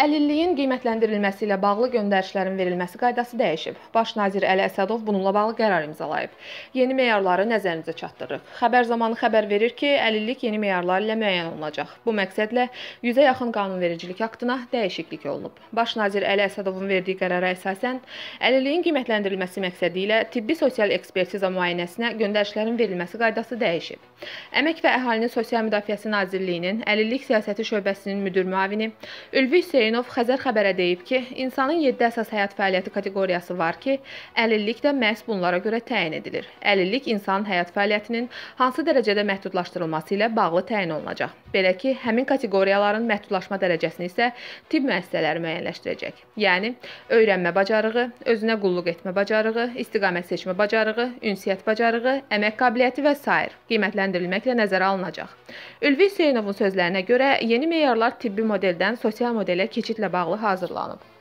Əlilliyin qiymətləndirilməsi ilə bağlı göndərişlərin verilməsi qaydası dəyişib. Baş nazir Əli Əsədov bununla bağlı qərar imzalayıb. Yeni meyarları nəzərinizə çatdırırıq. Xəbər zamanı xəbər verir ki, əlillik yeni meyarlar ilə müəyyən olunacaq. Bu məqsədlə 100-ə yaxın qanunvericilik aktına dəyişiklik olunub. Baş nazir Əli Əsədovun verdiyi qərara əsasən, əlilliyin qiymətləndirilməsi məqsədi ilə tibbi-sosial ekspertiza müayinəsinə göndərişlərin verilməsi qaydası dəyişib. Əmək və Əhalinin Sosial Müdafiəsi Nazirliyinin Əlillik Siyasəti şöbəsinin müdir müavini Ülvi Hüseynov Xəzər xəbərə deyib ki, insanın 7 əsas həyat fəaliyyəti kateqoriyası var ki, əlillik də məhz bunlara görə təyin edilir. Əlillik insanın həyat fəaliyyətinin hansı dərəcədə məhdudlaşdırılması ilə bağlı təyin olunacaq. Belə ki, həmin kateqoriyaların məhdudlaşma dərəcəsini isə tibb müəssisələri müəyyənləşdirəcək. Yəni, öyrənmə bacarığı, özünə qulluq etmə bacarığı, istiqamət seçmə bacarığı, ünsiyyət bacarığı, əmək qabiliyyəti və s. qiymətləndirilməklə nəzərə alınacaq. Ülvi Hüseynovun sözlərinə görə, yeni meyarlar tibbi modeldən sosial modelə keçidlə bağlı hazırlanıb.